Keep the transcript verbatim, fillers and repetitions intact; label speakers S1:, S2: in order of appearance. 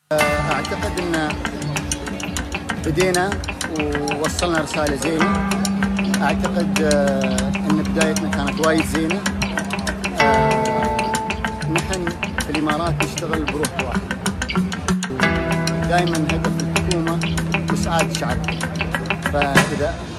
S1: اعتقد ان بدينا ووصلنا رساله زينه. اعتقد ان بدايتنا كانت وايد زينه. نحن في الامارات نشتغل بروح واحد. دائما هدف الحكومه اسعاد شعبها، فاذا